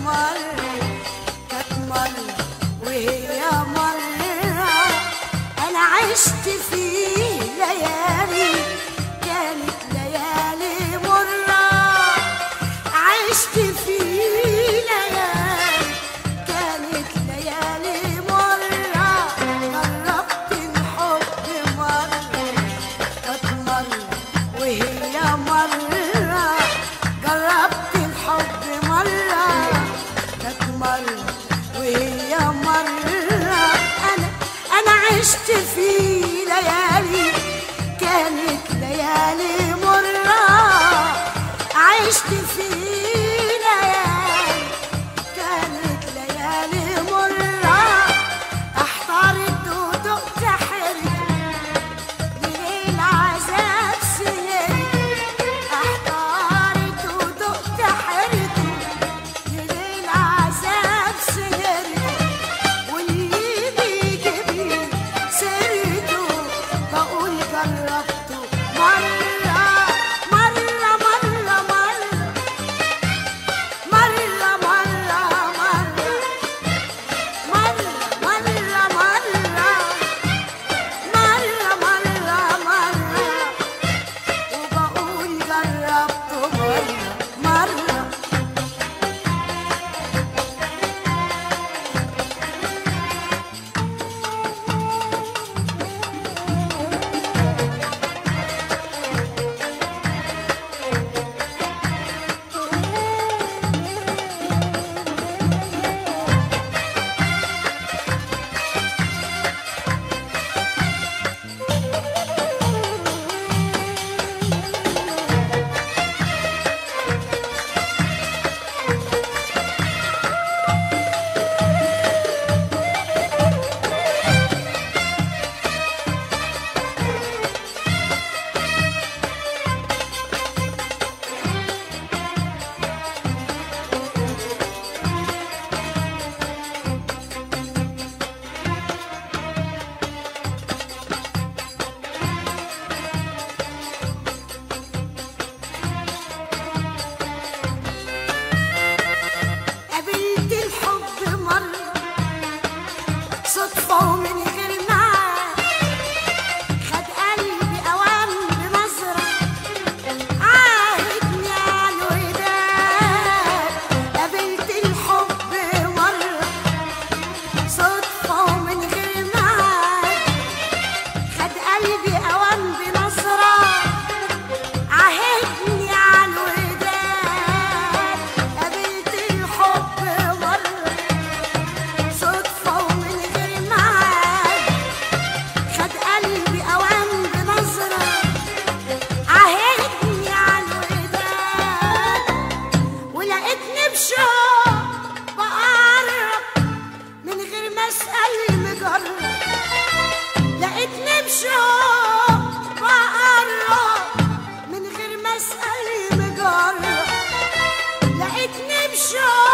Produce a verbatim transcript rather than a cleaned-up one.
مرة كانت مرة وهي مرة أنا عشت فيه ليالي كانت ليالي مرة عشت فيه ليالي كانت ليالي مرة جربت الحب مرة كانت مرة وهي مرة جربت الحب مرة كانت مرة وهي مرة أنا أنا عشت فيه ليالي كانت ليالي مرة عشت فيه ليالي كانت ليالي مرة احترت ودقت حرت لليل عذاب سنين احترت ودقت حرت لليل عذاب سنين واللي بيجيب لي سيرته بقول جربته مرة مرة مرة مرة مرة مرة مرة مرة مرة مرة مرة مرة وبقول جربته مرة مرة قابلت الحب مرة صدفة ومن غير ميعاد خد قلبي أوام بنظرة عاهدني على الوداد قابلت الحب مرة صدفة ومن غير ميعاد خد قلبي أوام بنظرة عاهدني على الوداد قابلت الحب مرة صدفة ومن غير ميعاد خد قلبي أوام بنظرة عاهدني على الوداد ولقيتني بشوق بقرب من غير ما أسأل مجرب لقيتني بشوق بقرب من غير ما أسأل مجرب لقيتني بشوق